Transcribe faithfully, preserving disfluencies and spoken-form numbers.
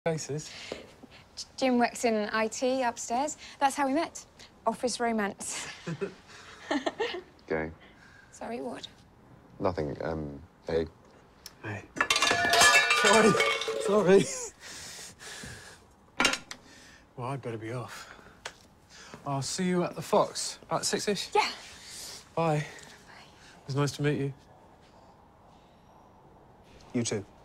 Faces. Jim works in I T upstairs. That's how we met. Office romance. Gay. Sorry, what? Nothing, um, hey. Hey. Sorry. Sorry. Well, I'd better be off. I'll see you at the Fox, about six-ish? Yeah. Bye. Bye. It was nice to meet you. You too.